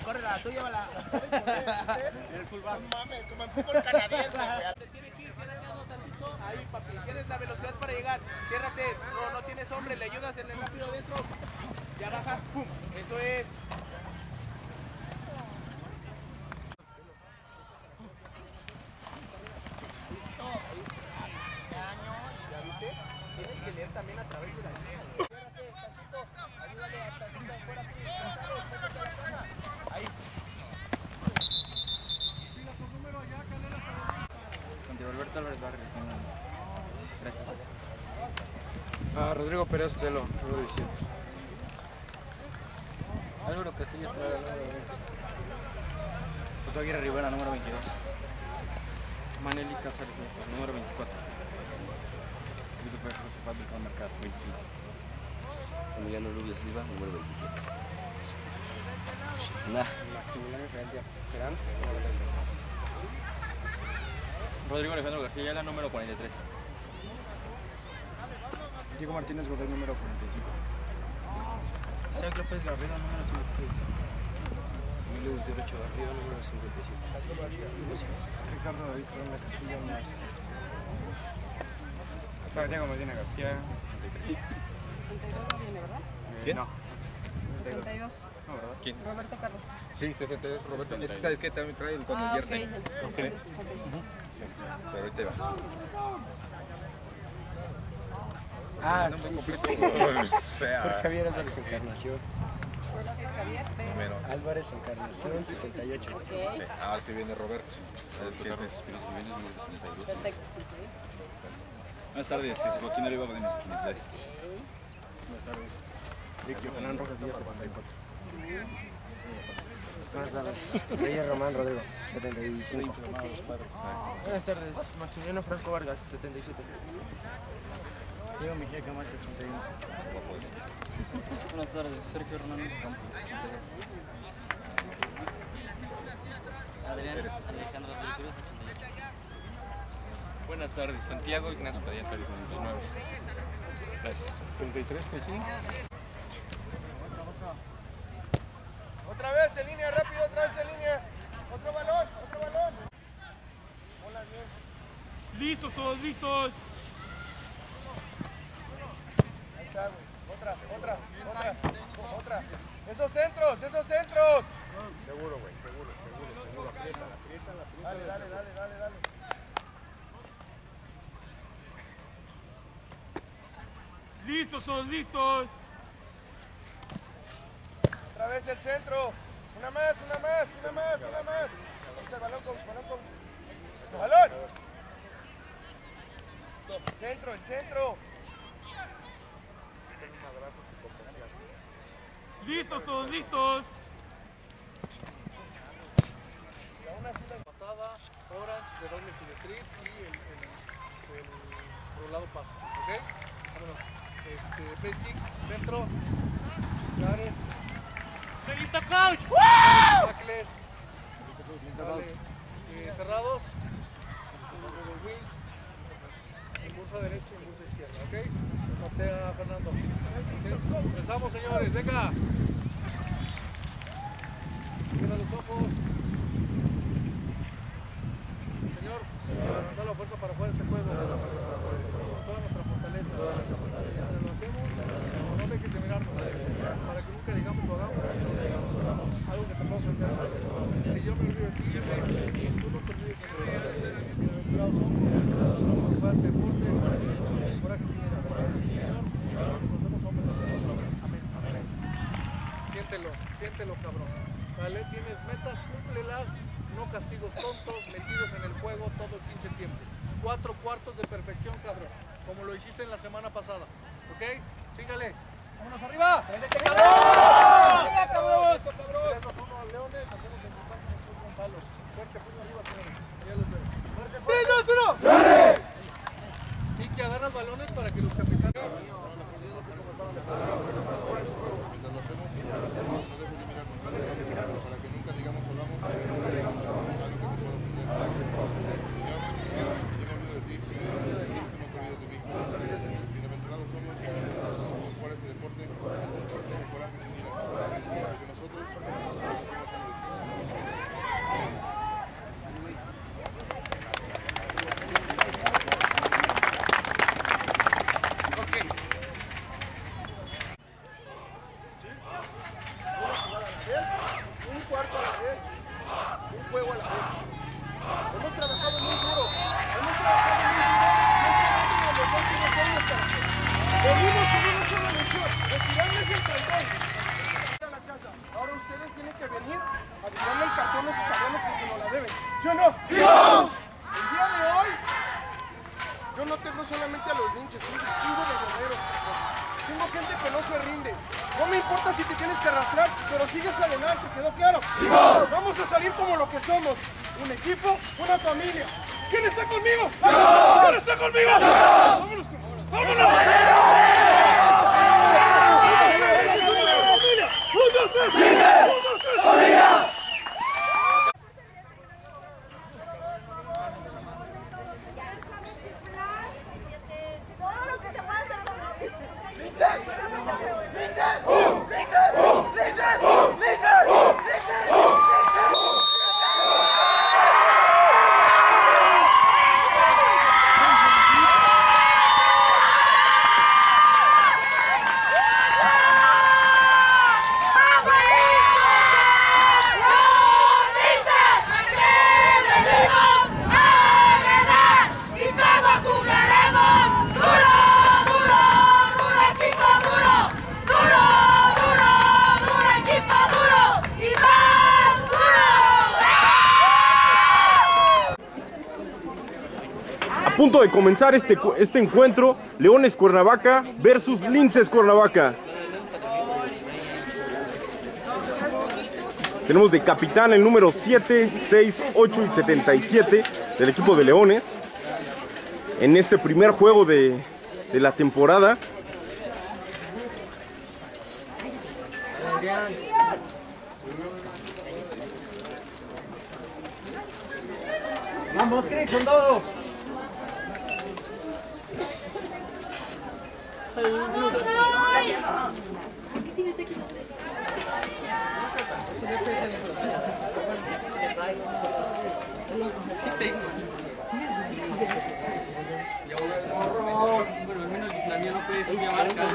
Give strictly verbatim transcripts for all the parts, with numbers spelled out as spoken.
córrela, tú llévala. El fullback. No mames, como en fútbol canadiense, güey. Te tiene que ir cerrando tantito. Ahí, papi. Tienes la velocidad para llegar. Ciérrate. No, no tienes hombre. Le ayudas en el rápido dentro. Ya baja. Pum. Eso es. ¿Ya viste? Tienes que leer también a través de la línea. Ciérrate, tantito. Ayúdale a tantito afuera. Ahí. Santiago Alberto Álvarez Barrios. Gracias. Ah, Rodrigo Pérez Telo, número diecisiete. Álvaro Castillo Estrada, número veinte. José Aguirre Rivera, número veintidós. Maneli Cáceres, número veinticuatro. Christopher Josefat del Mercado, veinticinco. Emiliano Rubio Silva, número veintisiete. Nah. Maximiliano Fernández Terán, Rodrigo Alejandro García Ayala, número cuarenta y tres. Diego Martínez Godoy, número cuarenta y cinco. Isaac López Garrido, número cincuenta y seis. Emilio Gutiérrez Garrido, número cincuenta y siete. Ricardo David Corona Castillo, número sesenta. Santiago Medina García, sesenta y tres. sesenta y dos viene, ¿verdad? ¿Quién? No. sesenta y dos. No, ¿verdad? ¿Quién? Roberto Carlos. Sí, sesenta y dos, Roberto. Es que sabes que también trae el con Ah, el jersey. ok. Sí. Okay. Sí. Pero ahorita va. Ah, Nombre completo. O sea. Jorge Javier Álvarez Encarnación. Jorge Javier, pero... Número. Álvarez Encarnación, sesenta y ocho. Sí. Ahora sí viene Roberto. El que se- Perfecto. Buenas tardes, Jesús Joaquín Oliva de mis quinidades. Buenas tardes. Vicky Fernán Rojas Díaz, setenta y cuatro. Buenas tardes. Reyes Román Rodrigo, setenta y cinco. Buenas tardes. Maximiliano Franco Vargas, setenta y siete. Diego Mejía Camacho, ochenta y uno. Buenas tardes, Sergio Hernández Campo, ochenta y dos. Adrián Alejandro Rodríguez, ochenta y ocho. Buenas tardes. Santiago Ignacio Padilla Pérez, noventa y nueve. Gracias. treinta y tres, Pechín. Otra vez en línea, rápido, otra vez en línea. Otro balón, otro balón. Hola, bien. ¡Listos, todos listos! Ahí está, güey. Otra, otra, otra, otra. Esos centros, esos centros. Seguro, güey, seguro, seguro, seguro. Apriétala, apriétala, apriétala. Dale, dale, dale, dale, dale. ¡Listos, todos listos! Otra vez el centro. Una más, una más, una más, una más. El balón con, balón con. ¡Balón! Centro, el centro. ¡Listos, todos listos! La una es una patada, orange, de doble simetría y el, el, el rolado pasa. ¿Ok? Vámonos. Este, place kick, centro. Clares. ¡Se lista, coach! Tackles. Vale. Eh, cerrados. Wings. Impulsa derecha, impulsa izquierda. ¿Ok? Patea Fernando. ¿Sí? Empezamos, señores. Venga. Cierra los ojos. Señor, da la fuerza para jugar este juego. Con toda nuestra fortaleza. Se lo hacemos. No dejes de mirarnos. Para que nunca digamos o hagamos algo que te pueda ofender. Si yo me olvido de ti, tú no te olvides de mí. Bienaventurados somos. Que va este deporte. Coraje sin ira. Señor, nos hacemos hombres. Amén. Siéntelo, siéntelo, cabrón. Vale, tienes metas, cúmplelas. No castigos tontos, metidos en el juego todo el pinche tiempo. Cuatro cuartos de perfección, cabrón. Como lo hiciste en la semana pasada. ¿Ok? Sígale. ¡Vámonos arriba! ¡Prendete, cabrón! ¡Venga, cabrón! Tirarnos uno a Leones, hacemos el pase en fútbol con palos. Fuerte, puño arriba, señores. Ya los veo. ¡tres, dos, uno! ¡Dale! Y que agarras balones para que los capitanes... Mientras lo hacemos, no dejes de mirarnos. Para que nunca digamos o hagamos algo que te pueda ofender. Señor, si yo me olvido de ti, tú no te olvides de mí. Bienaventurados somos, somos por este deporte, con coraje sin ira. un cuarto a la vez, un juego a la vez. Hemos trabajado muy duro, hemos trabajado muy duro, y este es los últimos años para venimos con una sola misión, retirarles el cartón. A la casa. Ahora ustedes tienen que venir a tirarle el cartón a esos cabrones porque nos la deben. ¿Sí o no? ¡Sí! El día de hoy, yo no tengo solamente a los linces, tengo un chingo de guerreros. Tengo gente que no se rinde. No me importa si te tienes que arrastrar, pero sigues adelante, ¿quedó claro? ¡Sí! Vamos a salir como lo que somos. Un equipo, una familia. ¿Quién está conmigo? ¡No! ¿Quién está conmigo? ¡No! ¡Vámonos! ¡Vámonos! ¡Vámonos! ¡Familia! A punto de comenzar este, este encuentro, Leones Cuernavaca versus Linces Cuernavaca. Tenemos de capitán el número siete, seis, ocho y setenta y siete del equipo de Leones. En este primer juego de, de la temporada. Vamos, Chris, con todo. Bueno, al menos la mía no puede ser mi marca.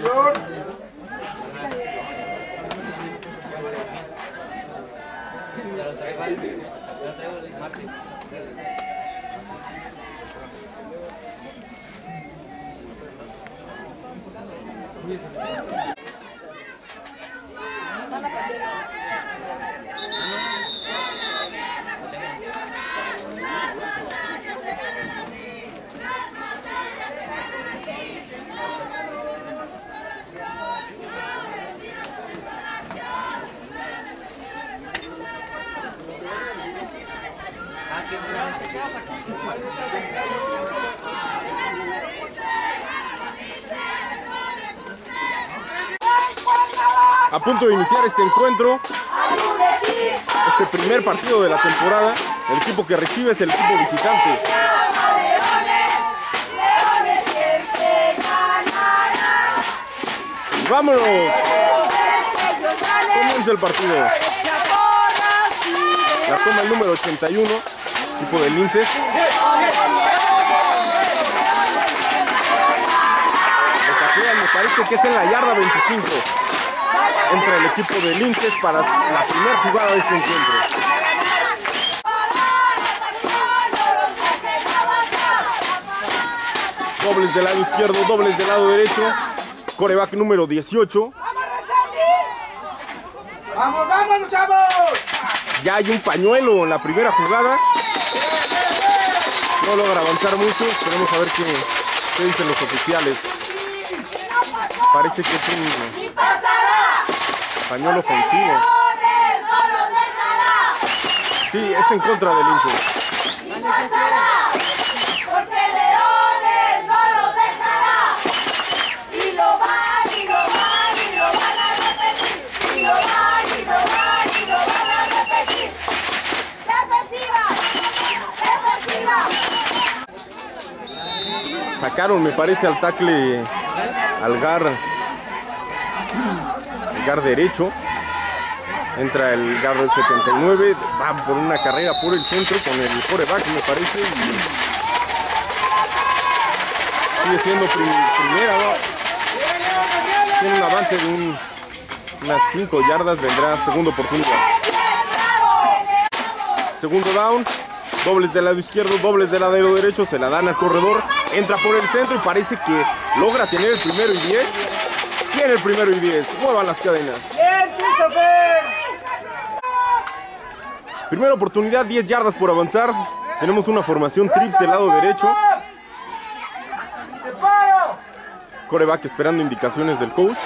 A punto de iniciar este encuentro, este primer partido de la temporada. El equipo que recibe es el equipo visitante. Y ¡vámonos! Comienza el partido. La toma el número ochenta y uno, equipo de Linces. Lo taclean, me parece que es en la yarda veinticinco. Entra el equipo de Linces para la primera jugada de este encuentro. Dobles del lado izquierdo, dobles del lado derecho. Coreback número dieciocho. ¡Vamos, vámonos, chavos! Ya hay un pañuelo en la primera jugada. No logra avanzar mucho. Esperemos a ver qué, qué dicen los oficiales. Parece que es un pañuelo ofensivo. Sí, es en contra del Linces. Porque Leones no los dejará. Y lo van, y lo van, y lo van a repetir. Y lo van, y lo van, y lo van a repetir. ¡Defensiva! ¡Defensiva! Sacaron, me parece, al tackle al gar, el gar derecho. Entra el gar del setenta y nueve, va por una carrera por el centro con el coreback, me parece. Y sigue siendo prim primera, ¿no? Tiene un avance de un, unas cinco yardas, vendrá segunda oportunidad. Segundo down, dobles del lado izquierdo, dobles del lado derecho, se la dan al corredor, entra por el centro y parece que logra tener el primero y diez. Tiene el primero y diez, muevan las cadenas. Primera oportunidad, diez yardas por avanzar. Tenemos una formación trips del lado derecho. Coreback esperando indicaciones del coach.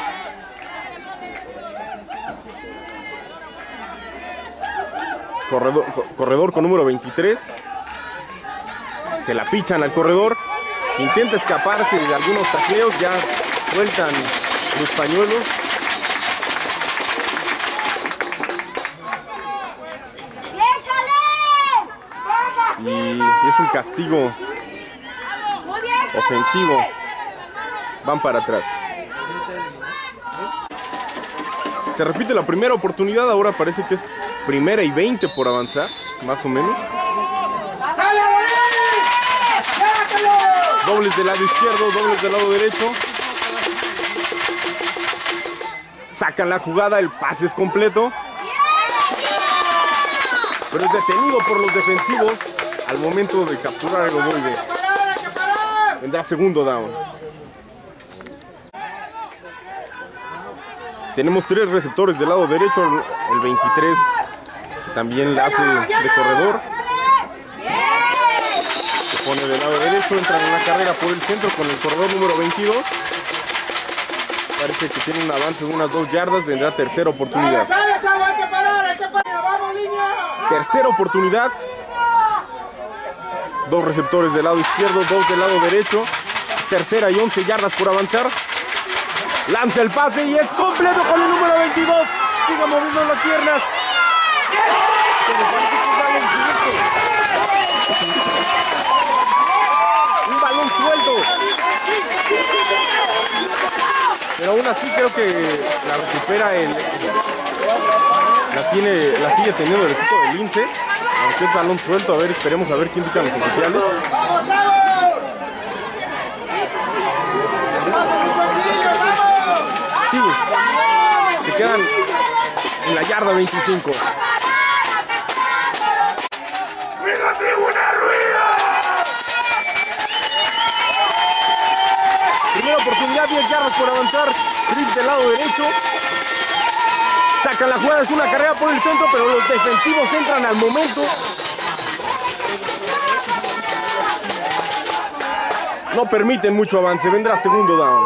Corredor, corredor con número veintitrés. Se la pichan al corredor. Intenta escaparse de algunos tacleos. Ya sueltan los pañuelos. Y es un castigo ofensivo. Van para atrás. Se repite la primera oportunidad. Ahora parece que es primera y veinte por avanzar, más o menos. Dobles del lado izquierdo, dobles del lado derecho. Sacan la jugada, el pase es completo. Pero es detenido por los defensivos al momento de capturar el ovoide. Vendrá segundo down. Tenemos tres receptores del lado derecho, el veintitrés que también la hace de corredor. Se pone del lado derecho, entra en una carrera por el centro con el corredor número veintidós. Parece que tiene un avance de unas dos yardas, vendrá tercera oportunidad. Tercera oportunidad. Dos receptores del lado izquierdo, dos del lado derecho. Tercera y once yardas por avanzar. Lanza el pase y es completo con el número veintidós. Sigue moviendo las piernas. Un balón suelto. Pero aún así creo que la recupera el... La tiene, la sigue teniendo el equipo de Lince. Aunque es balón suelto. A ver, esperemos a ver qué indican los oficiales. Sí, se quedan en la yarda veinticinco. ¡Ruido, tribuna, ruido! Primera oportunidad, diez yardas por avanzar. Trips del lado derecho. Sacan la jugada, es una carrera por el centro, pero los defensivos entran al momento. No permiten mucho avance, vendrá segundo down.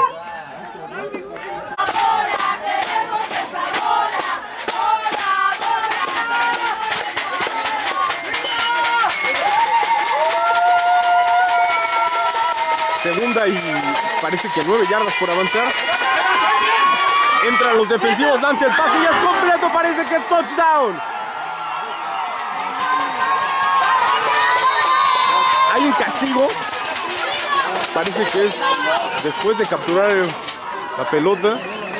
Segunda y parece que nueve yardas por avanzar. Entran los defensivos, lanza el pase y es completo, parece que es touchdown. Hay un castigo. Parece que es después de capturar la pelota.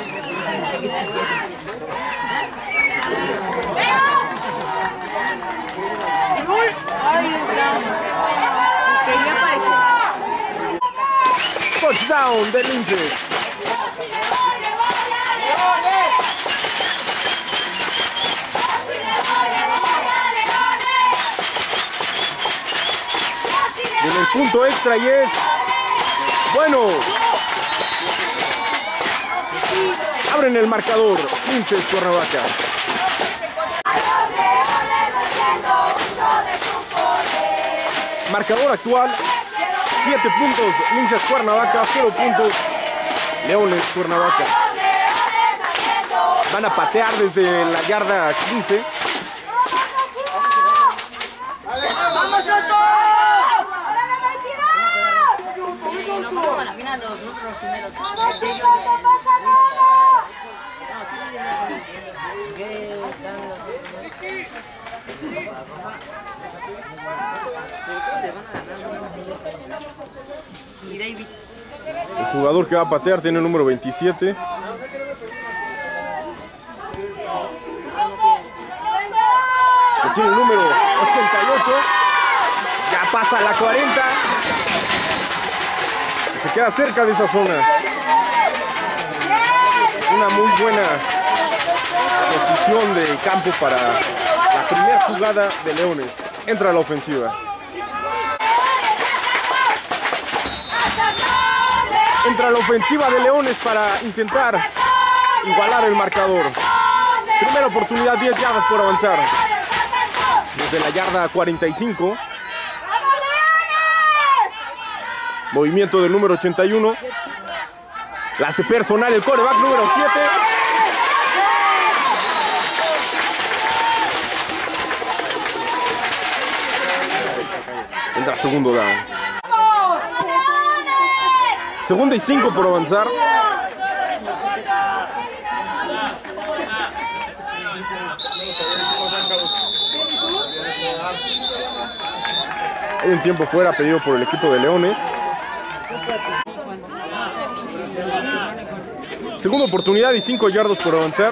Touchdown de Lince. En el punto extra y es bueno. Abren el marcador. Lince Cuernavaca. Marcador actual. siete puntos, Lince Cuernavaca, cero puntos, Leones Cuernavaca. Van a patear desde la yarda quince. ¡Vamos, Soto! No vamos a la final los otros primeros. ¡Vamos, Soto! ¡No pasa nada! No, Chile ya ¿qué están los y David. El jugador que va a patear tiene el número veintisiete. Que tiene el número ochenta y ocho. Ya pasa la cuarenta. Se queda cerca de esa zona. Una muy buena Posición de campo para la primera jugada de Leones. Entra a la ofensiva. Entra a la ofensiva de Leones para intentar igualar el marcador. Primera oportunidad, diez yardas por avanzar. Desde la yarda cuarenta y cinco. Movimiento del número ochenta y uno. La hace personal el quarterback número siete. Entra segundo down. Segunda y cinco por avanzar. Hay un tiempo fuera pedido por el equipo de Leones. Segunda oportunidad y cinco yardas por avanzar.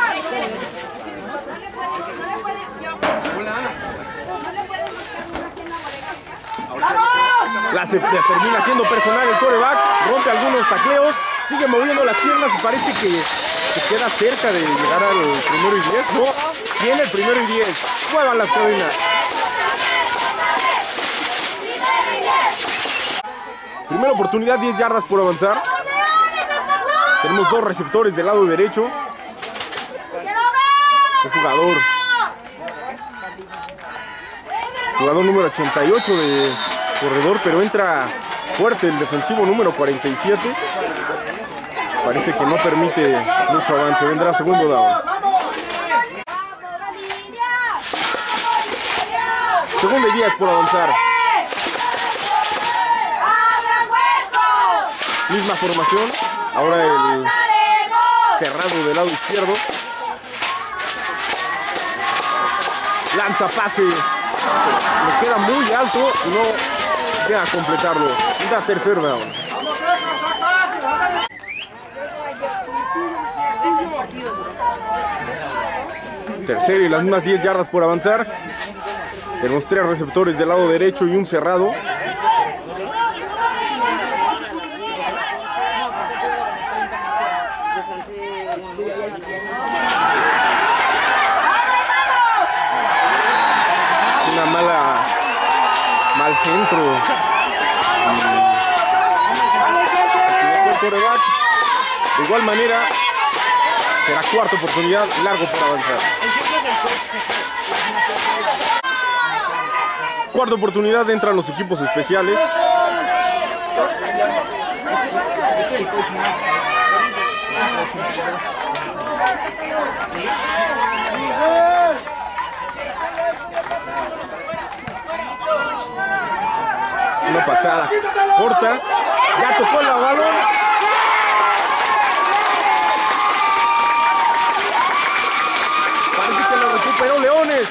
La se, termina siendo personal el quarterback, rompe algunos tacleos, sigue moviendo las piernas y parece que se queda cerca de llegar al primero y diez. No, tiene el primero y diez. Muevan las cadenas. Primera oportunidad, diez yardas por avanzar. Tenemos dos receptores del lado derecho. Un jugador. Jugador número ochenta y ocho de corredor, pero entra fuerte el defensivo número cuarenta y siete. Parece que no permite mucho avance. Vendrá segundo down. Segunda y diez por avanzar. Misma formación. Ahora el cerrado del lado izquierdo. Lanza pase. Le queda muy alto y no llega a completarlo. Da tercer down. Tercero y las mismas diez yardas por avanzar. Tenemos tres receptores del lado derecho y un cerrado. Una mala, mal centro. De igual manera, será cuarta oportunidad, largo por avanzar. Cuarta oportunidad, entran los equipos especiales. Una patada corta, ya tocó el balón. Parece que lo recuperó Leones.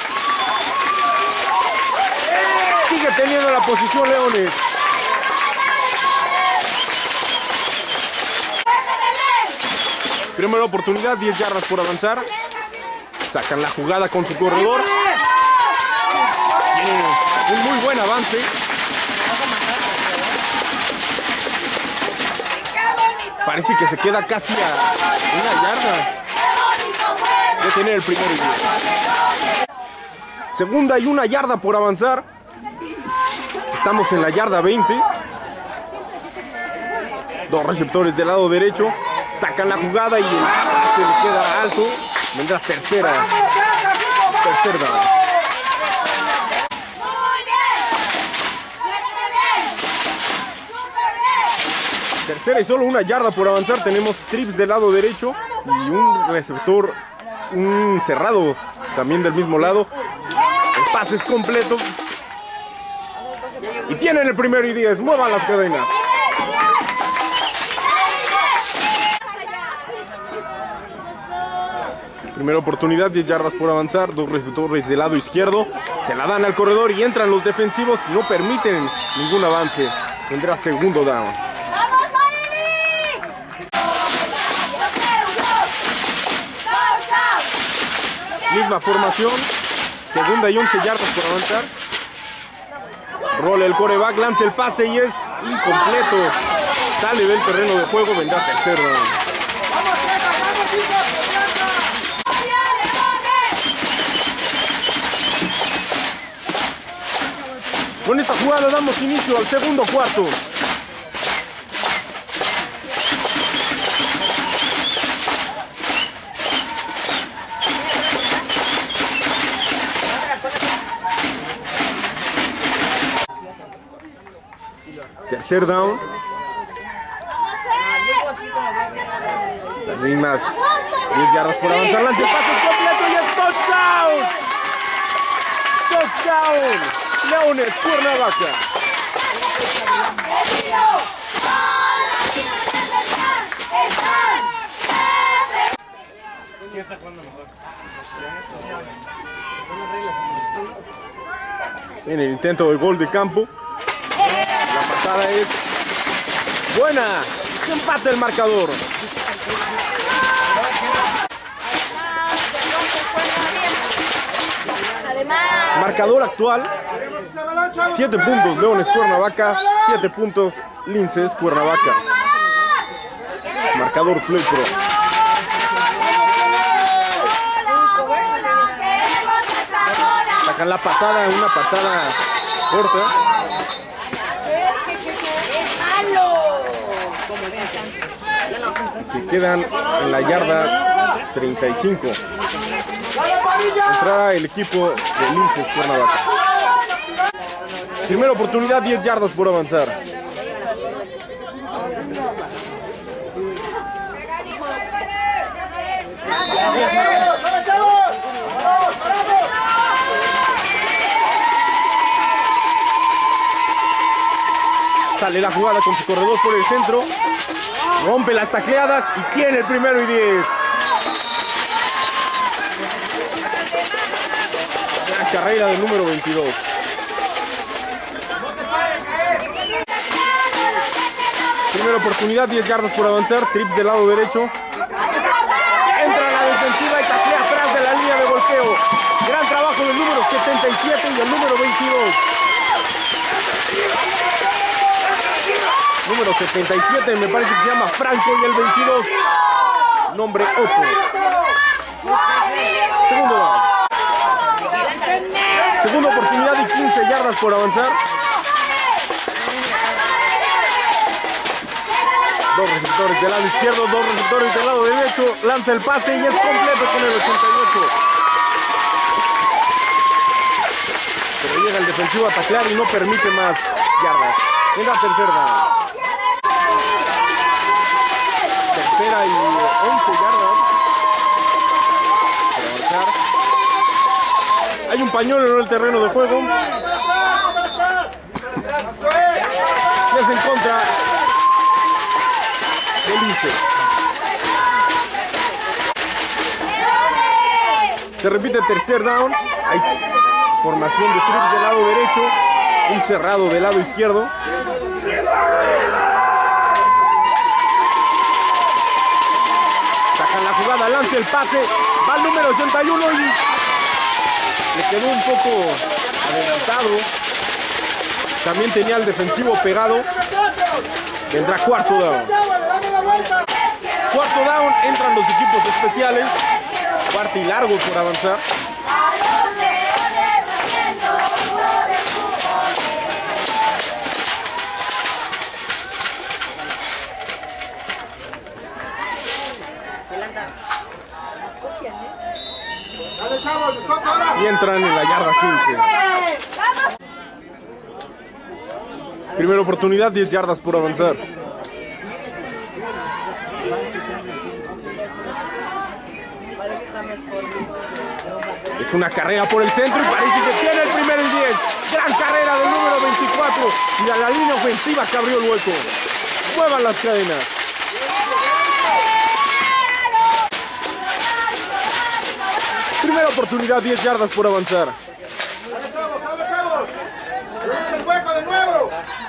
Sigue teniendo la posición Leones. Primera oportunidad, diez yardas por avanzar. Sacan la jugada con su corredor. Tiene un muy buen avance. Parece que se queda casi a una yarda de tener el primer y diez. Segunda y una yarda por avanzar. Estamos en la yarda veinte. Dos receptores del lado derecho. Sacan la jugada y el pase le queda alto. Vendrá tercera. Tercer down. Tercera y solo una yarda por avanzar. Tenemos trips del lado derecho y un receptor, un cerrado también del mismo lado. El pase es completo. Y tienen el primero y diez. Muevan las cadenas. Primera oportunidad, diez yardas por avanzar. Dos receptores del lado izquierdo. Se la dan al corredor y entran los defensivos y no permiten ningún avance. Tendrá segundo down. Misma formación. Segunda y once yardas por avanzar. Rola el quarterback, lanza el pase y es incompleto. Sale del terreno de juego, vendrá tercero. Con esta jugada damos inicio al segundo cuarto. Tercer down. Las mismas diez yardas por avanzar. Lance el pase completo y es touchdown. Touchdown. Leones, Cuernavaca. En el intento de gol de campo. La patada es buena. Se empata el marcador. Marcador actual: siete puntos Leones Cuernavaca, siete puntos Linces Cuernavaca. Marcador Play Pro. Sacan la patada, una patada corta. Se quedan en la yarda treinta y cinco. Entrará el equipo de Linces Cuernavaca. Primera oportunidad, diez yardas por avanzar. Sale la jugada con su corredor por el centro. Rompe las tacleadas y tiene el primero y diez. La carrera del número veintidós. Primera oportunidad, diez yardas por avanzar. Trips del lado derecho. Entra a la defensiva y taclea atrás de la línea de golpeo. Gran trabajo del número setenta y siete y el número veintidós. Número setenta y siete me parece que se llama Franco y el veintidós. Nombre Otto. Segundo down. Segunda oportunidad y quince yardas por avanzar. Dos receptores del lado izquierdo, dos receptores del lado derecho. Lanza el pase y es completo con el ochenta y ocho. Pero llega el defensivo a taclear y no permite más yardas. En la tercera. Tercera y once yardas. Para avanzar. Hay un pañuelo en el terreno de juego. Y es en contra de Linces. Se repite tercer down. Hay formación de trips del lado derecho. Un cerrado del lado izquierdo. Sacan la jugada, lanza el pase. Va al número ochenta y uno y le quedó un poco adelantado. También tenía el defensivo pegado. Vendrá cuarto down. Cuarto down, entran los equipos especiales. Cuarto y largo por avanzar. Y entran en la yarda quince. Primera oportunidad, diez yardas por avanzar. Es una carrera por el centro y parece que tiene el primero y diez. Gran carrera del número veinticuatro. Y a la línea ofensiva que abrió el hueco. Muevan las cadenas. Primera oportunidad, diez yardas por avanzar. ¡Sale, chavos! ¡Sale, chavos! ¡Reduce el hueco de nuevo!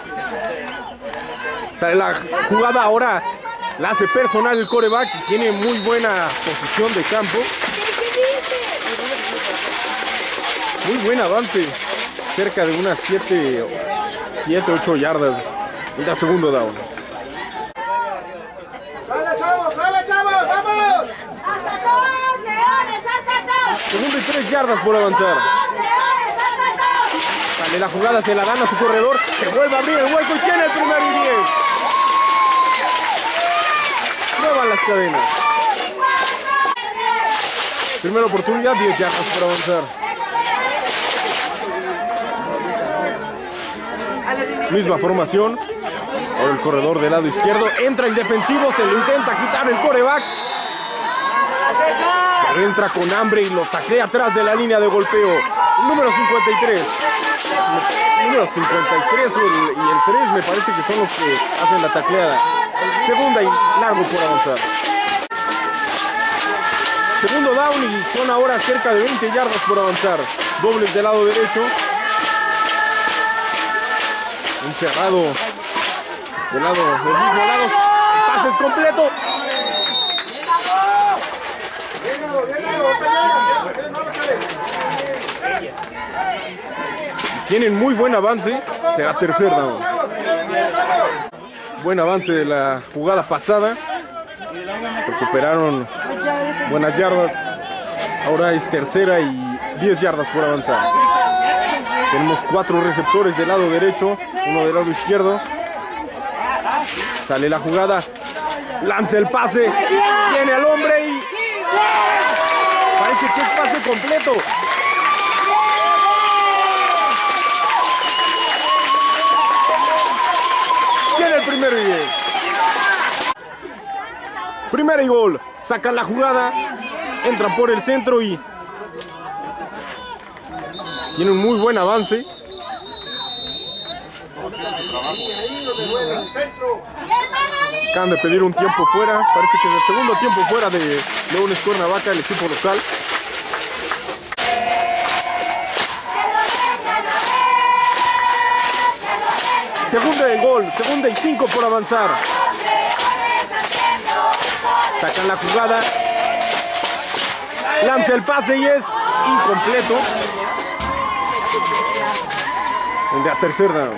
Sale la jugada ahora. La hace personal el quarterback y tiene muy buena posición de campo. Muy buen avance. Cerca de unas siete, ocho yardas. En la segundo down. ¡Sale, chavos! ¡Sale, chavos! ¡Vamos! ¡Hasta todos, leones! ¡Hasta todos! Segundo y tres yardas por avanzar. ¡Leones! ¡Hasta todos! Sale la jugada, se la dan a su corredor. Se vuelve a abrir el hueco y tiene el primer y diez. Prueban las cadenas. Primera oportunidad, diez yardas para avanzar. Misma formación. Ahora el corredor del lado izquierdo. Entra el defensivo, se le intenta quitar el quarterback. Pero entra con hambre y lo taclea atrás de la línea de golpeo. Número cincuenta y tres. Número cincuenta y tres y el, y el tres me parece que son los que hacen la tacleada. Segunda y largo por avanzar. Segundo down y son ahora cerca de veinte yardas por avanzar. Dobles del lado derecho. Un cerrado del lado del mismo lado. El pase es completo. Tienen muy buen avance. Será tercer down. Buen avance de la jugada pasada. Recuperaron buenas yardas. Ahora es tercera y diez yardas por avanzar. Tenemos cuatro receptores del lado derecho, uno del lado izquierdo. Sale la jugada. Lanza el pase. Tiene al hombre y parece que es pase completo. Tiene el primer y diez. Primera y gol. Sacan la jugada. Entran por el centro y tiene un muy buen avance. Acaban de pedir un tiempo fuera. Parece que es el segundo tiempo fuera de Leones Cuernavaca, el equipo local. Segunda y gol. Segunda y cinco por avanzar. Sacan la jugada. Lanza el pase y es incompleto. Tendría tercer down.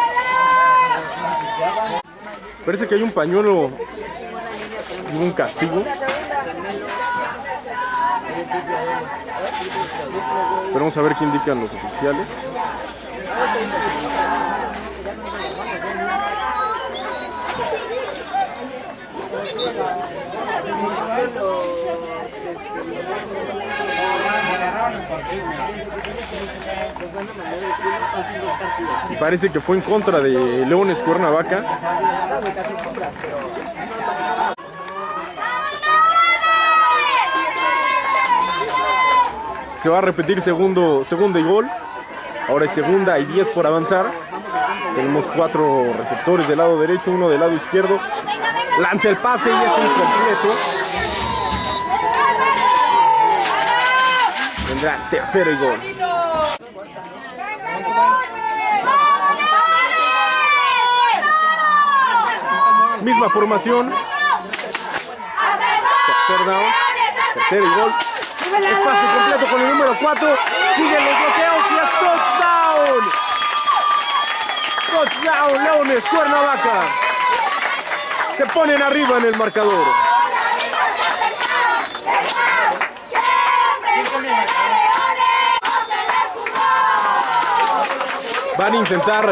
Parece que hay un pañuelo y un castigo. Pero vamos a ver qué indican los oficiales. Y parece que fue en contra de Leones Cuernavaca. Se va a repetir segundo, segunda y gol. Ahora es segunda y diez por avanzar. Tenemos cuatro receptores del lado derecho, uno del lado izquierdo. Lanza el pase y es incompleto. Tendrá tercera y gol. Misma formación. Tercer down. Tercera y gol. Espacio completo con el número cuatro. Siguen los bloqueos y es touchdown. Touchdown, Leones Cuernavaca. Se ponen arriba en el marcador. Van a intentar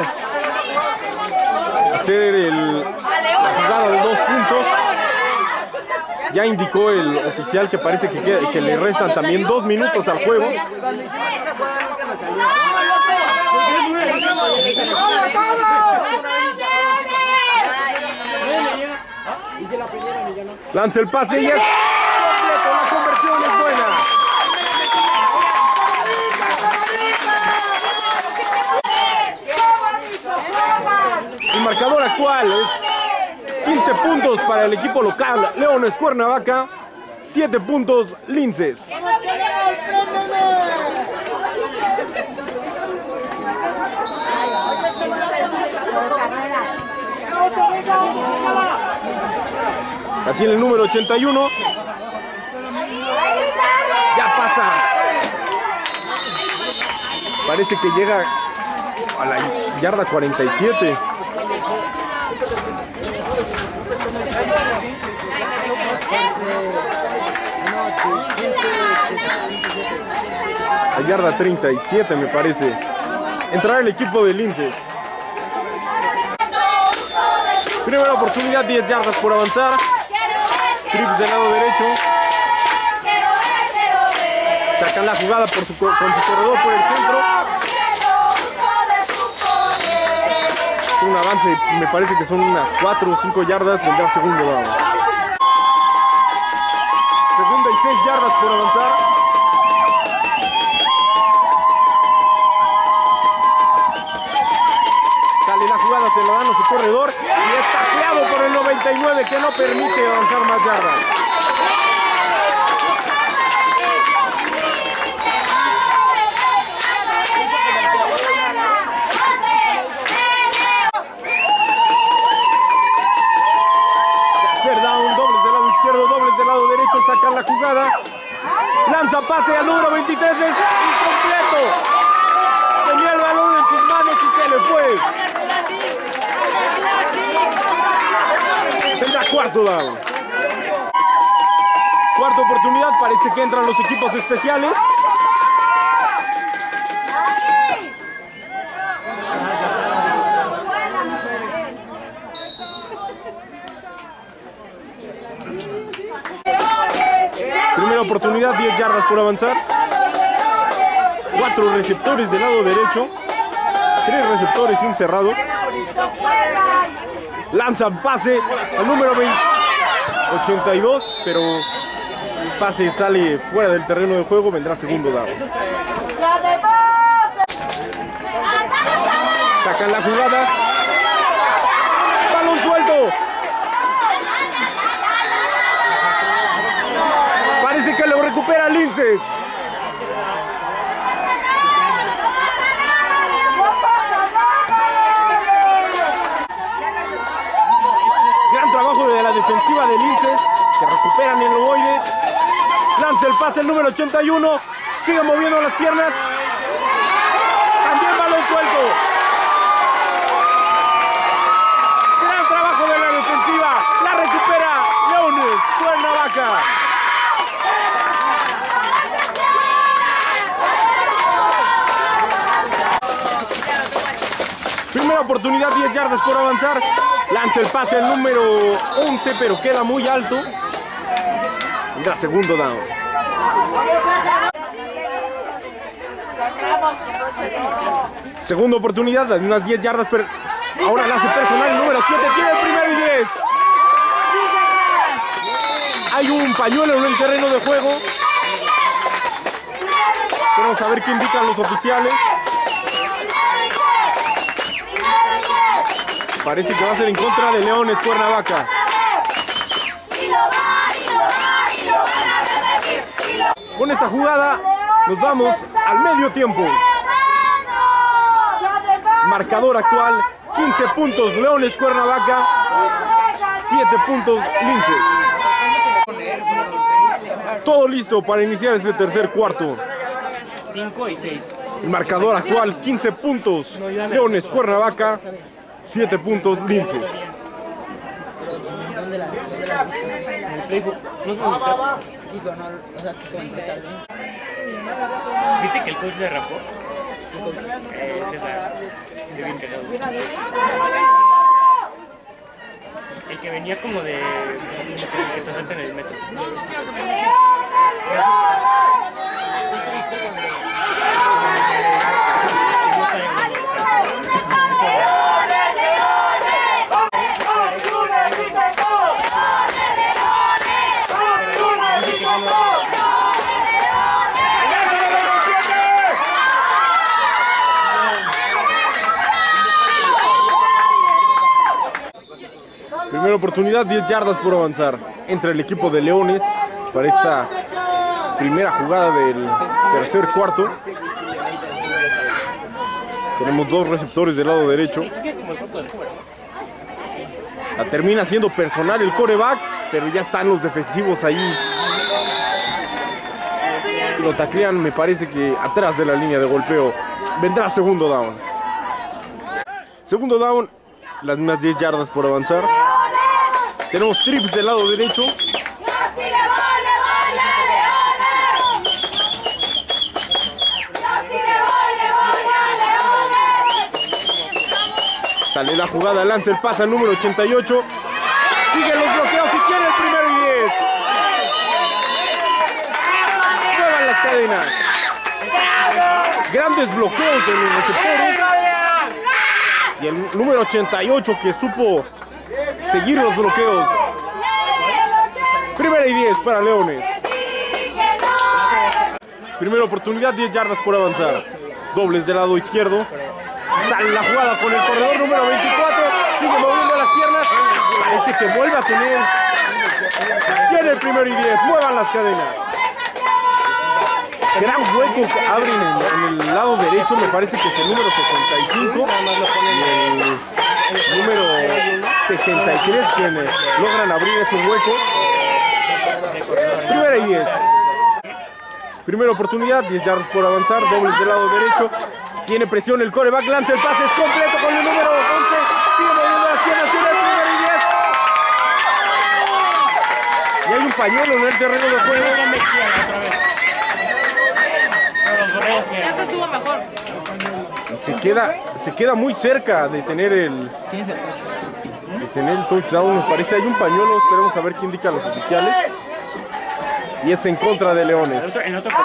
hacer el, la jugada de dos puntos. Ya indicó el oficial que parece que, que, que le restan también dos minutos al juego. Lanza el pase y es completo. La conversión es buena. El marcador actual es quince puntos para el equipo local Leones Cuernavaca, siete puntos Linces. Aquí en el número ochenta y uno. Ya pasa. Parece que llega a la yarda cuarenta y siete. A yarda treinta y siete me parece. entrará el equipo de Linces. Primera oportunidad, diez yardas por avanzar. Trips del lado derecho. Sacan la jugada por su, con su corredor por el centro. Es un avance, me parece que son unas cuatro o cinco yardas. Vendrá segundo down. Segunda y seis yardas por avanzar. Sale la jugada, se lo dan a su corredor y es tacleado por el noventa y nueve que no permite avanzar más yardas. Tercer down, dobles del lado izquierdo, dobles del lado derecho, sacan la jugada. Lanza pase al número veintitrés, es incompleto. Tenía el balón en sus manos y se le fue. Tendrá cuarto down. Cuarta oportunidad, parece que entran los equipos especiales. Primera oportunidad, diez yardas por avanzar. Cuatro receptores del lado derecho. Tres receptores y un cerrado. Lanzan pase al número ochenta y dos, pero el pase sale fuera del terreno de juego. Vendrá segundo down. Sacan la jugada. Balón suelto. Parece que lo recupera Linces. Gran trabajo de la defensiva de Linces, que recuperan el ovoide. Lanza el pase el número ochenta y uno. Sigue moviendo las piernas. También balón suelto. Gran trabajo de la defensiva. La recupera Leones Cuernavaca. Primera oportunidad, diez yardas por avanzar. Lanza el pase el número once, pero queda muy alto. Vendrá segundo down. Segunda oportunidad, unas diez yardas, pero ahora la hace personal el número siete. Tiene el primero y diez. Hay un pañuelo en el terreno de juego. Vamos a ver qué indican los oficiales. Parece que va a ser en contra de Leones Cuernavaca. Con esa jugada nos vamos al medio tiempo. Marcador actual, quince puntos Leones Cuernavaca, siete puntos Linces. Todo listo para iniciar este tercer cuarto. cinco y seis. El marcador actual, quince puntos Leones Cuernavaca, siete puntos Linces. ¿Dónde la dónde la En el Facebook. No sé dónde está. Sí, pero no, o sea, es que como entrar bien. ¿Viste que el coach se rapó? Eh, César. De bien cagado. El que venía como de... que te salta en el metro. Primera oportunidad, diez yardas por avanzar. Entra el equipo de Leones para esta primera jugada del tercer cuarto. Tenemos dos receptores del lado derecho. La termina siendo personal el quarterback, pero ya están los defensivos ahí. Lo taclean, me parece que atrás de la línea de golpeo. Vendrá segundo down. Segundo down, las mismas diez yardas por avanzar. Tenemos trips del lado derecho. Sale la jugada, lanza el pase al número ochenta y ocho. Sigue los bloqueos y tiene el primero y diez. Muevan las cadenas. Grandes bloqueos de los receptores. Y el número ochenta y ocho que supo seguir los bloqueos. Primera y diez para Leones. Primera oportunidad, diez yardas por avanzar. Dobles del lado izquierdo. Sale la jugada con el corredor número veinticuatro. Sigue moviendo las piernas. Parece que vuelve a tener. Tiene el primero y diez. Muevan las cadenas. Gran hueco que abren en, en el lado derecho. Me parece que es el número sesenta y cinco. Y el número sesenta y tres quienes logran abrir ese hueco. Primera y diez. Primera oportunidad, diez yardas por avanzar, dobles del lado derecho. Tiene presión el quarterback, lanza el pase, es completo con el número once. Sigue moviendo las piernas, tiene el primero y diez. Y hay un pañuelo en el terreno de juego. Esto estuvo mejor. Y se queda, se queda muy cerca de tener el, de tener el touchdown. Nos parece hay un pañuelo, esperemos a ver qué indican los oficiales. Y es en contra de Leones. En otro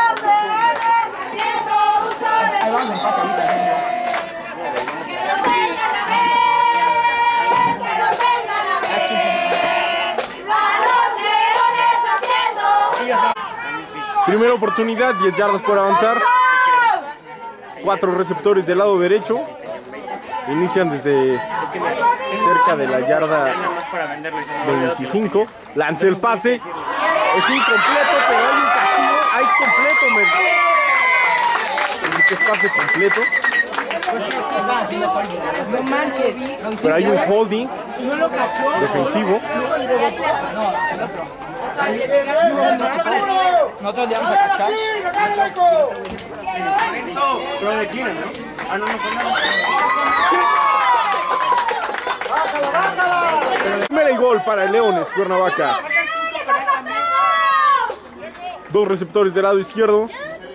Primera oportunidad, diez yardas por avanzar. Cuatro receptores del lado derecho. Inician desde cerca de la yarda veinticinco. Lanza el pase. Es incompleto, pero hay un castigo. Ahí es completo, me... Dice que es pase completo. No manches. Pero hay un holding No lo cachó. defensivo. No, el otro. Nosotros le vamos a cachar. Pero de quién, ¿no? Ah, no, no, pues nada. Primera y gol para el Leones, Cuernavaca. Dos receptores del lado izquierdo.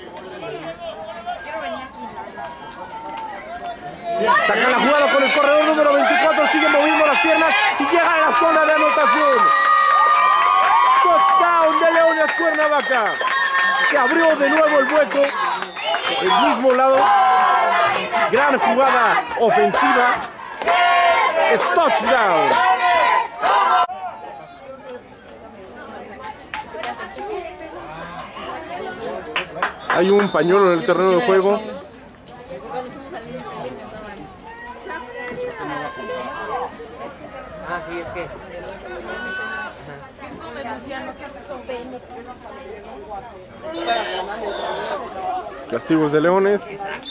Sacan la jugada con el corredor número veinticuatro. Sigue moviendo las piernas y llega a la zona de anotación. Touchdown de Leones, Cuernavaca. Se abrió de nuevo el hueco. Por el mismo lado. Gran jugada ofensiva. Es touchdown. Hay un pañuelo en el terreno de juego. Ah, sí, es que. Castigos de Leones.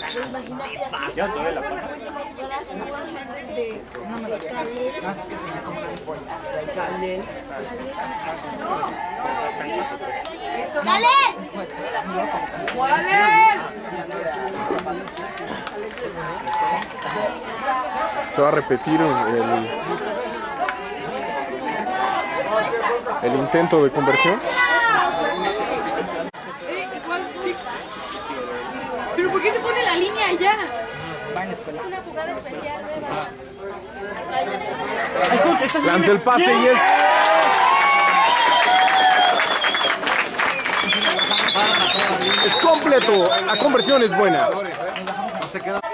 ¡Dale! Se va a repetir el, el intento de conversión. ¿Pero por qué se pone la línea allá? Es una jugada especial, Lanza el pase y es... Es completo. La conversión es buena. No se queda.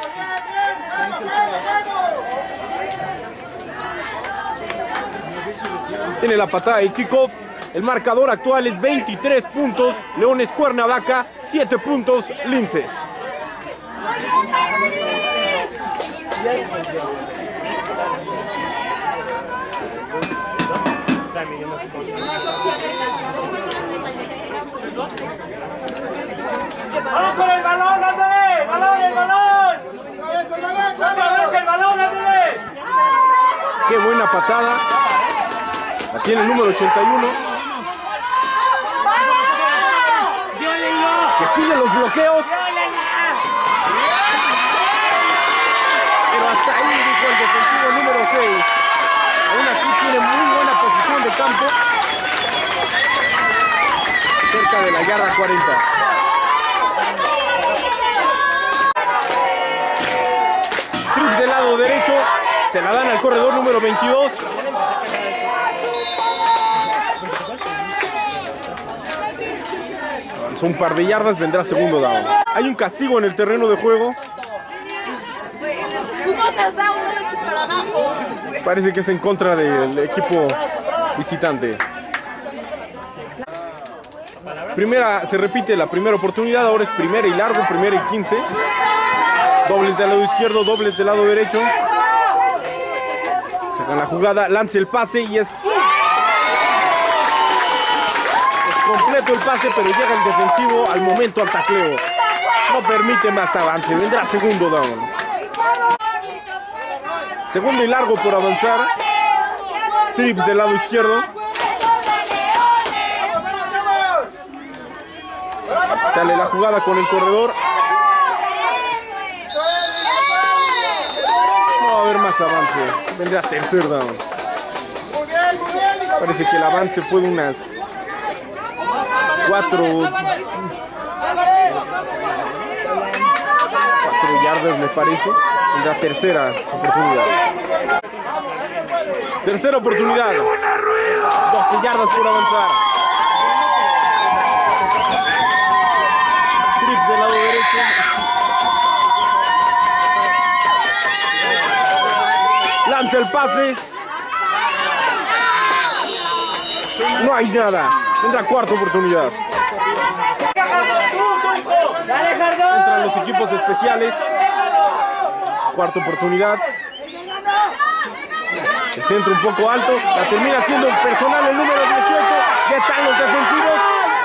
Tiene la patada y kickoff. El marcador actual es veintitrés puntos. Leones Cuernavaca, siete puntos. Linces. ¡Vamos con el balón, ándale! ¡Balón, el balón! ¡Vamos, el balón, ándale! Qué buena patada. La tiene el número ochenta y uno. Que sigue los bloqueos. Pero hasta ahí dijo el defensivo número seis. Aún así tiene muy buena posición de campo. Cerca de la yarda cuarenta. Cruz del lado derecho. Se la dan al corredor número veintidós. Avanzó un par de yardas, vendrá segundo down. Hay un castigo en el terreno de juego. Parece que es en contra del equipo visitante. Primera, se repite la primera oportunidad, ahora es primera y largo, primera y quince. Dobles del lado izquierdo, dobles del lado derecho. Sacan la jugada, lanza el pase y es, es completo el pase, pero llega el defensivo al momento al tacleo. No permite más avance, vendrá segundo down. Segundo y largo por avanzar. Trips del lado izquierdo. Sale la jugada con el corredor. No va a haber más avance. Vendrá tercer down. Parece que el avance fue de unas cuatro, cuatro yardas, me parece. Vendrá tercera oportunidad. Tercera oportunidad. doce yardas por avanzar. Trips del lado derecho. Lanza el pase. No hay nada. Vendrá cuarta oportunidad. Entran los equipos especiales. Cuarta oportunidad. El centro un poco alto. La termina siendo personal el número dieciocho. Ya están los defensivos.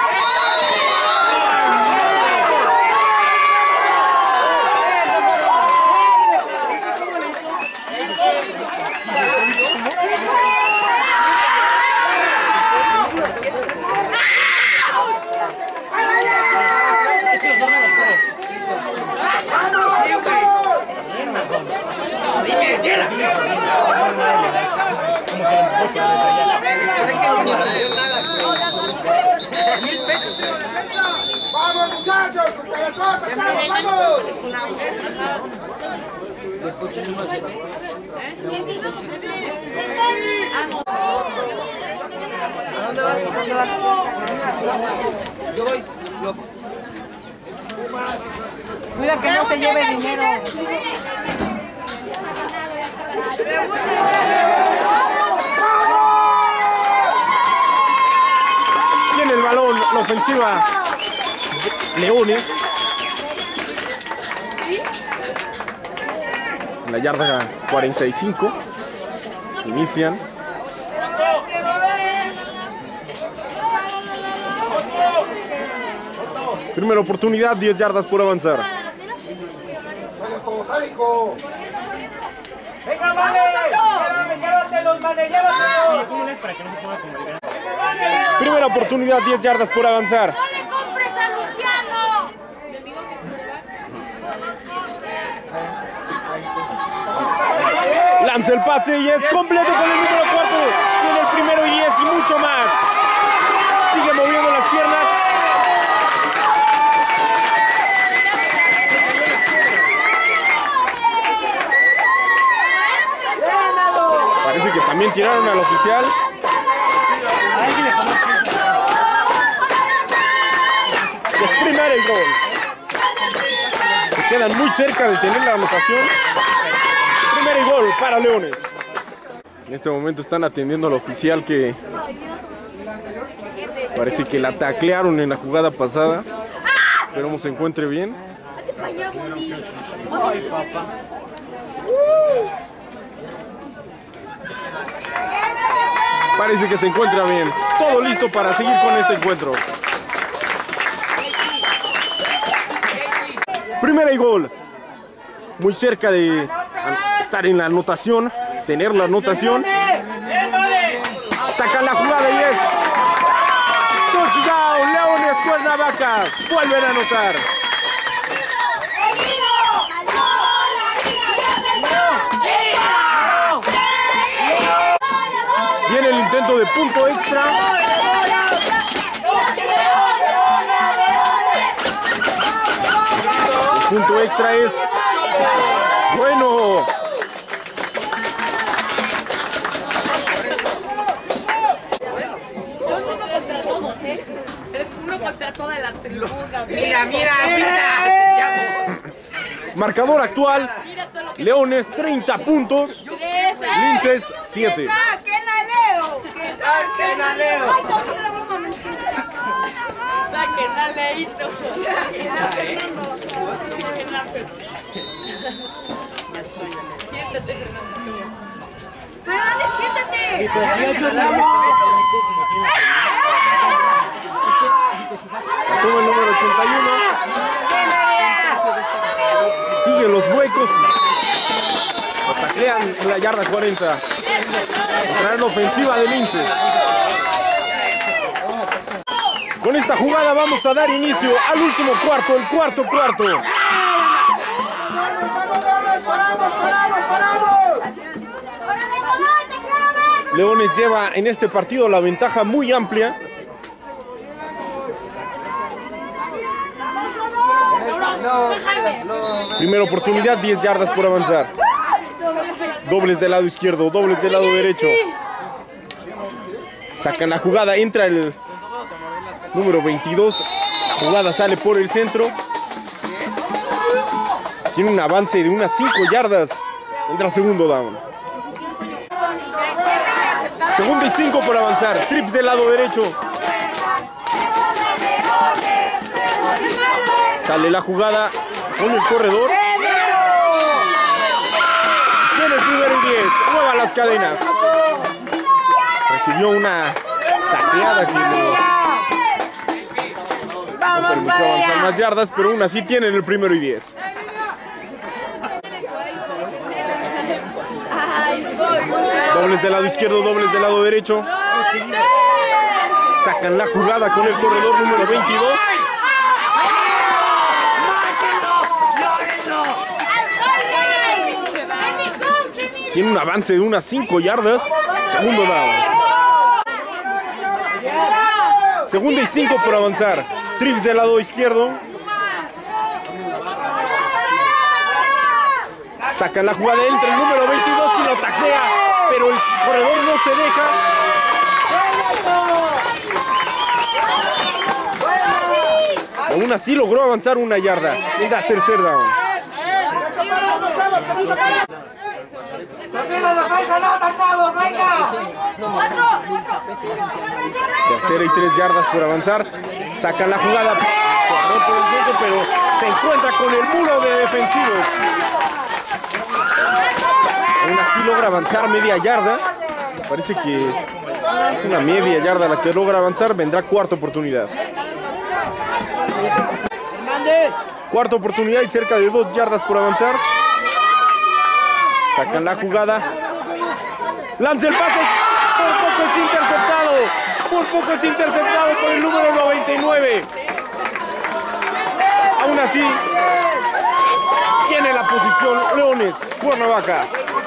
¡Vamos, muchachos! ¡Vamos! ¿A dónde vas? ¿A dónde vas? Yo voy. Yo. Cuida que no se lleve el dinero. Tiene el balón la ofensiva Leones. En la yarda cuarenta y cinco. Inician. Primera oportunidad, diez yardas por avanzar. ¡Venga, Mane! ¡Llévatelos, Mane! ¡Llévatelos! Primera oportunidad, diez yardas por avanzar. ¡No le compres a Luciano! Lanza el pase y es completo con el número cuatro. Tiene el primero y diez y mucho más. Sigue moviendo las piernas. Parece que también tiraron al oficial. Es primero el gol. Se quedan muy cerca de tener la anotación. Primero y gol para Leones. En este momento están atendiendo al oficial que parece que la taclearon en la jugada pasada. Esperemos se encuentre bien. Parece que se encuentra bien. Todo listo para seguir con este encuentro. Primera y gol. Muy cerca de estar en la anotación, tener la anotación. Sacan la jugada y es touchdown. Leones Cuernavaca vuelven a anotar. Viene el intento de punto extra. El punto extra es bueno. contra toda la tribuna. Mira, mira, mira. Marcador actual, Leones treinta puntos, Linces siete. ¡Saquen a Leo! ¡Que ¡Saquen a Leo! ¡Ay, estamos en la broma, mentira! Saquen a Leito. ¡Saquen a Fernando! Siéntate, Fernando. ¡Fernando, siéntate! Toma el número ochenta y uno. Siguen los huecos. Los taclean en la yarda cuarenta. Traen ofensiva de Linces. Con esta jugada vamos a dar inicio al último cuarto, el cuarto cuarto. Leones lleva en este partido la ventaja muy amplia. Primera oportunidad, diez yardas por avanzar. Dobles del lado izquierdo, dobles del lado derecho. Sacan la jugada, entra el número veintidós. La jugada sale por el centro. Tiene un avance de unas cinco yardas. Entra segundo down. Segundo y cinco por avanzar. Trips del lado derecho. Sale la jugada con el corredor. Tiene el primero y diez. Mueva las cadenas. Recibió una tacleada que no, no permitió avanzar más yardas, pero aún así tienen el primero y diez. Dobles del lado izquierdo, dobles del lado derecho. Sacan la jugada con el corredor número veintidós. Tiene un avance de unas cinco yardas. Segundo down. Segundo y cinco por avanzar. Trips del lado izquierdo. Sacan la jugada entre el número veintidós y lo taclea, pero el corredor no se deja. Aún así logró avanzar una yarda. Venga, tercer down. Tercera y tres yardas por avanzar. Sacan la jugada. Se rompe el centro, pero se encuentra con el muro de defensivos. Aún así logra avanzar media yarda. Parece que es una media yarda la que logra avanzar. Vendrá cuarta oportunidad. Cuarta oportunidad y cerca de dos yardas por avanzar. Sacan la jugada. Lanza el pase. Por poco es interceptado. Por poco es interceptado por el número noventa y nueve. Aún así, tiene la posición Leones, Cuernavaca.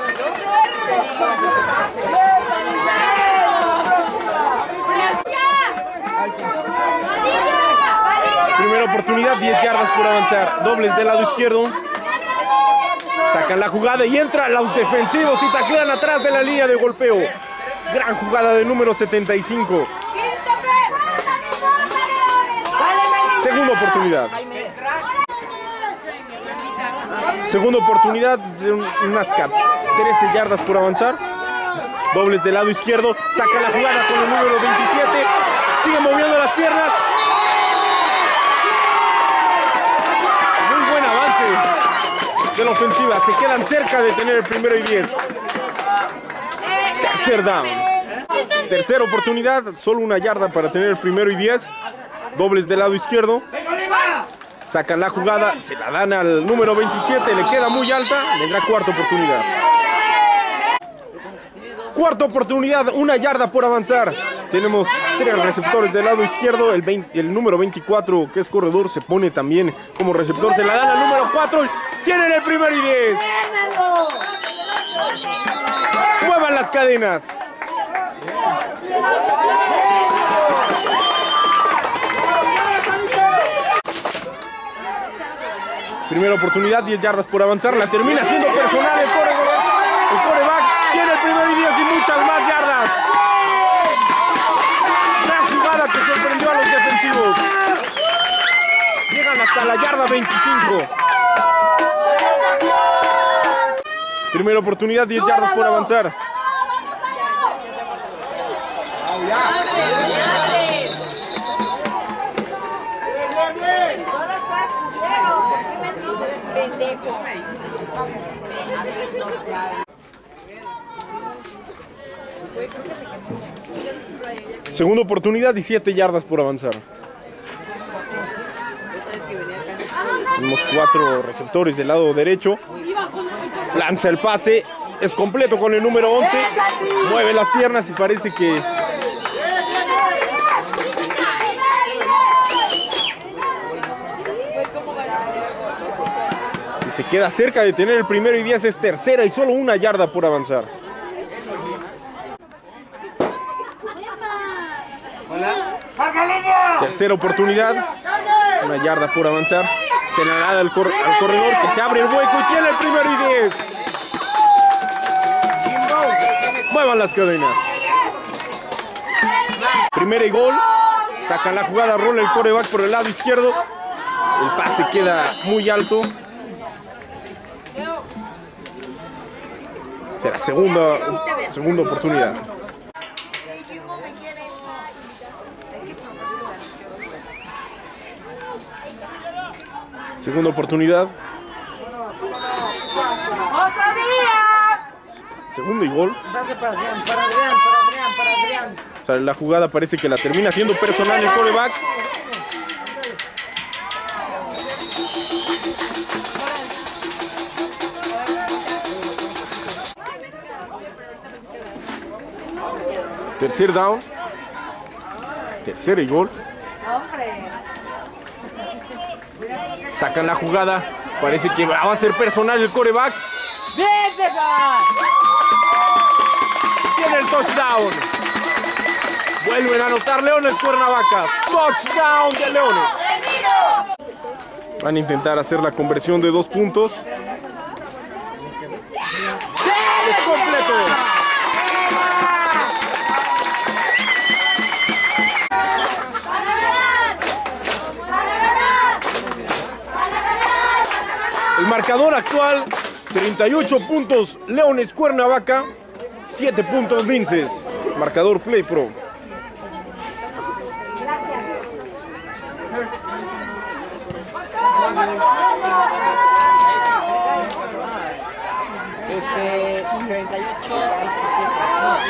Primera oportunidad, diez yardas por avanzar. Dobles del lado izquierdo. Sacan la jugada y entran los defensivos y taclean atrás de la línea de golpeo. Gran jugada de número setenta y cinco. Segunda oportunidad. Segunda oportunidad, unas trece yardas por avanzar. Dobles del lado izquierdo. Saca la jugada con el número veintisiete. Sigue moviendo las piernas. Muy buen avance de la ofensiva. Se quedan cerca de tener el primero y diez. Tercer down. Tercera oportunidad. Solo una yarda para tener el primero y diez. Dobles del lado izquierdo. Sacan la jugada, se la dan al número veintisiete, le queda muy alta, vendrá cuarta oportunidad. Cuarta oportunidad, una yarda por avanzar. Tenemos tres receptores del lado izquierdo, el, veinte, el número veinticuatro, que es corredor, se pone también como receptor, se la dan al número cuatro, tienen el primero y diez. Muevan las cadenas. Primera oportunidad, diez yardas por avanzar. La termina siendo personal el coreback. El coreback tiene el primer y diez y muchas más yardas. Gran jugada que sorprendió a los defensivos. hasta la yarda veinticinco. Primera oportunidad, diez yardas por avanzar. Segunda oportunidad, diecisiete yardas por avanzar. Tenemos cuatro receptores del lado derecho. Lanza el pase, es completo con el número once. Mueve las piernas y parece que y se queda cerca de tener el primero y diez. Es tercera y solo una yarda por avanzar. Tercera oportunidad, una yarda por avanzar. Se la da al, cor al corredor, que se abre el hueco y tiene el primero y diez. Muevan las cadenas. Primera y gol. Sacan la jugada, rola el quarterback por el lado izquierdo. El pase queda muy alto. Será segunda, segunda oportunidad. Segunda oportunidad. ¡Otro día! Segundo y gol. Pase para Adrián, para Adrián, para Adrián, para Adrián. Sale la jugada, parece que la termina haciendo personal el quarterback. Tercer down. Tercera y gol. Sacan la jugada. Parece que va a ser personal el quarterback. Tiene el touchdown. Vuelven a anotar Leones Cuernavaca. Touchdown de Leones. Van a intentar hacer la conversión de dos puntos. Es completo. El marcador actual, treinta y ocho puntos Leones Cuernavaca, siete puntos Vinces. Marcador Play Pro. Este, treinta y ocho a diecisiete.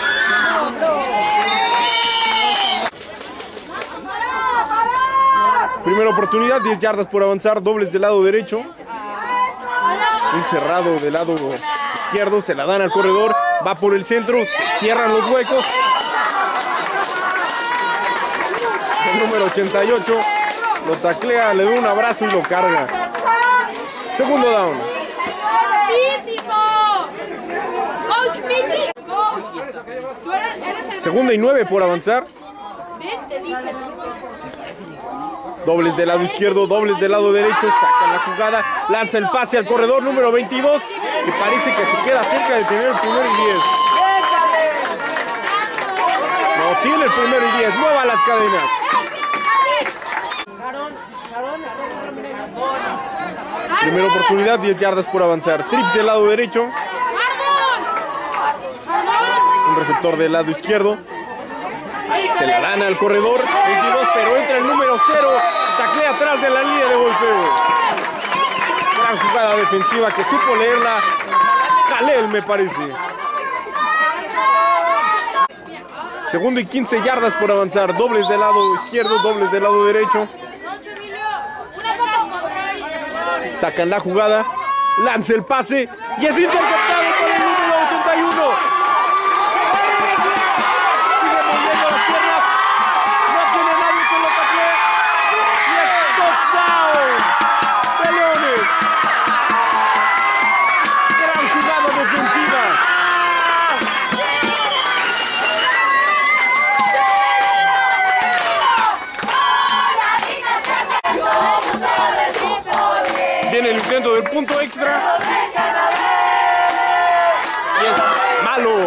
Primera oportunidad, diez yardas por avanzar, dobles del lado derecho. Un cerrado del lado izquierdo, se la dan al corredor, va por el centro, se cierran los huecos. El número ochenta y ocho lo taclea, le da un abrazo y lo carga. Segundo down. Coach Mickey. Coach. Tú eres, eres el Segunda y nueve por avanzar. ¿Ves? Te dije, ¿no? Dobles del lado izquierdo, dobles del lado derecho, sacan la jugada, lanza el pase al corredor número veintidós, que parece que se queda cerca de tener el primero y diez. No tiene el primero y diez, mueva las cadenas. Primera oportunidad, diez yardas por avanzar. Trips del lado derecho. Un receptor del lado izquierdo. Se la dan al corredor, veintidós, pero entra el número cero, taclea atrás de la línea de golpeo. Gran jugada defensiva que supo leerla Jalel, me parece. Segundo y quince yardas por avanzar, dobles del lado izquierdo, dobles del lado derecho. Sacan la jugada, lanza el pase y es interceptado por el número ochenta y uno. Viene el intento del punto extra. Y es malo.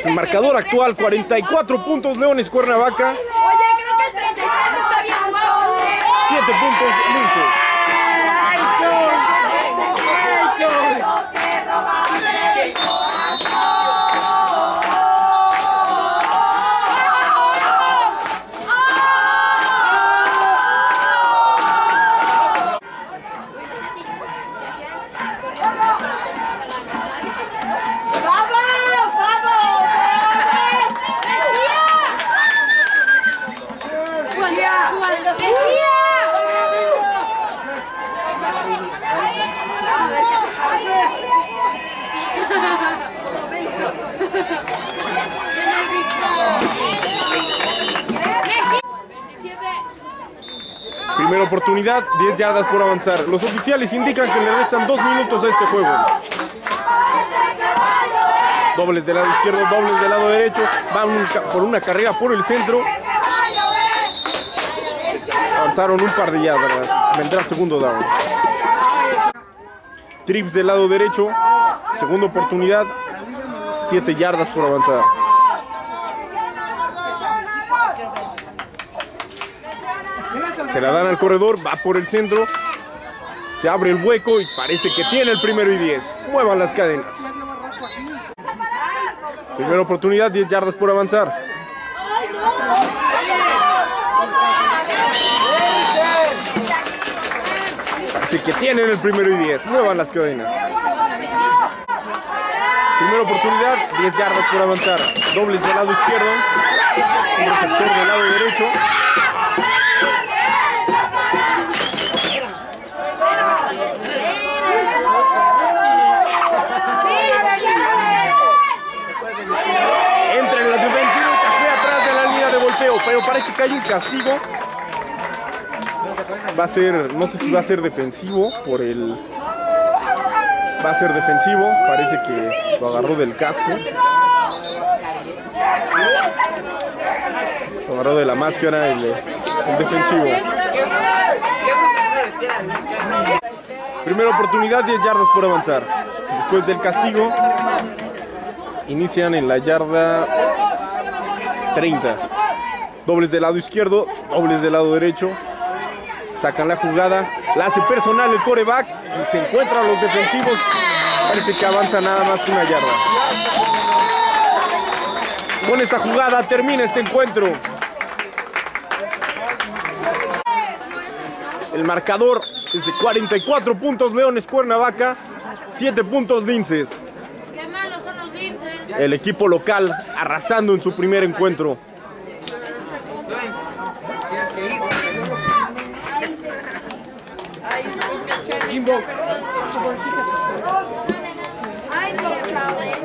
El marcador actual, cuarenta y cuatro puntos Leones Cuernavaca. Oye, creo que el treinta y tres está bien guapo. siete puntos Linces. Primera oportunidad, diez yardas por avanzar. Los oficiales indican que le restan dos minutos a este juego. Dobles del lado izquierdo, dobles del lado derecho. Van un por una carrera por el centro. Avanzaron un par de yardas. Vendrá segundo down. Trips del lado derecho. Segunda oportunidad. siete yardas por avanzar. Se la dan al corredor, va por el centro. Se abre el hueco y parece que tiene el primero y diez. Muevan las cadenas. Primera oportunidad, diez yardas por avanzar. Parece que tienen el primero y diez. Muevan las cadenas. Primera oportunidad, diez yardas por avanzar. Dobles del lado izquierdo. Un receptor del lado derecho. Entra en la defensiva y café atrás de la línea de volteo, pero parece que hay un castigo. Va a ser, no sé si va a ser defensivo por el... Va a ser defensivo, parece que lo agarró del casco. Lo agarró de la máscara el, el defensivo. Primera oportunidad, diez yardas por avanzar. Después del castigo, inician en la yarda treinta. Dobles del lado izquierdo, dobles del lado derecho. Sacan la jugada, la hace personal el quarterback. Se encuentran los defensivos. Parece que avanza nada más una yarda. Con esta jugada termina este encuentro. El marcador es de cuarenta y cuatro puntos Leones Cuernavaca, siete puntos Linces. Qué malos son los Linces. El equipo local arrasando en su primer encuentro. Jimbo. Ay, no, chavales.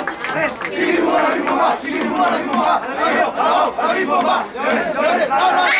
¡Sigue mi mamá! ¡Sigue mi mamá! ¡Sigue mi mamá! ¡Sigue mi mamá!